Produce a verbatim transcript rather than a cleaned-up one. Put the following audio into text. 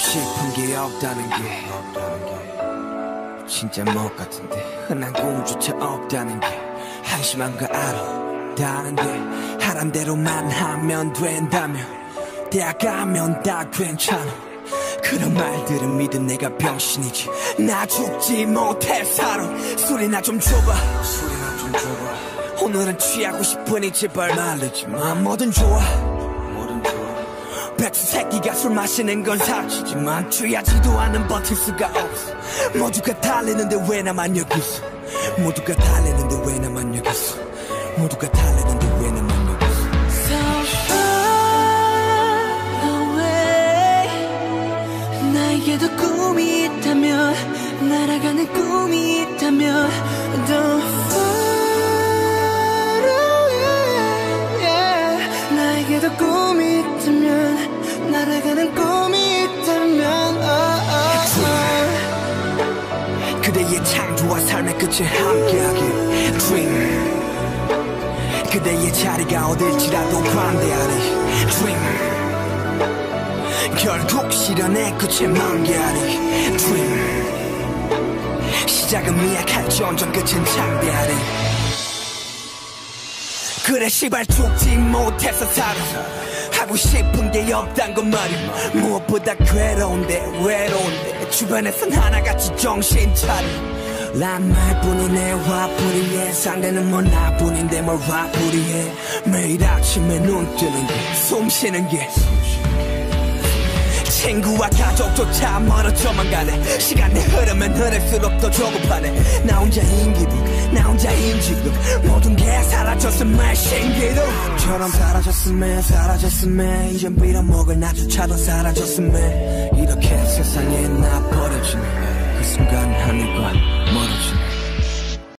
싶은 게 없다는 게 진짜 못 같은데 흔한 꿈조차 없다는 게 한심한 거 알아 다른데 하란 대로만 하면 된다며 대학 가면 다 괜찮아 그런 말들은 믿은 내가 병신이지 나 죽지 못해 살아 술이나 좀 줘봐 술이나 좀 줘봐 오늘은 취하고 싶으니 제발 말리지 마 뭐든 좋아 뭐든 좋아 백수 새끼가 술 마시는 건 사치지만 취하지도 않은 버틸 수가 없어 모두가 달리는데 왜 나만 여기 있어 모두가 달리는데 왜 나만 여기 있어 모두가 달리는데 왜 나만 여기 있어 나에게도 꿈이 있다면 날아가는 꿈이 있다면 Don't far away yeah. 나에게도 꿈이 있다면 날아가는 꿈이 있다면 oh, oh, oh. 그대의 창조와 삶의 끝을 함께하길 Dream 그대의 자리가 어딜지라도 반대하리 Dream 결국 실현의 끝에 만개하리 Dream 시작은 미약할지언정 끝은 창대하리 그래 시발 죽지 못해서 살아 하고 싶은 게 없단 건 말이야 무엇보다 괴로운데 외로운데 주변에선 하나같이 정신 차려 란 말뿐이네 화풀이해 상대는 뭐 나뿐인데 뭘 화풀이해 매일 아침에 눈 뜨는 게 숨 쉬는 게 친구와 가족조차 멀어져만 가네 시간이 흐르면 흐를수록 더 조급하네 나 혼자인 기분 나 혼자인 지금 모든 게 사라졌음에 신기루처럼 사라졌음에 사라졌음에 이젠 빌어먹을 나조차도 사라졌음에 이렇게 세상에 나 버려지네 그 순간 하늘과 멀어지네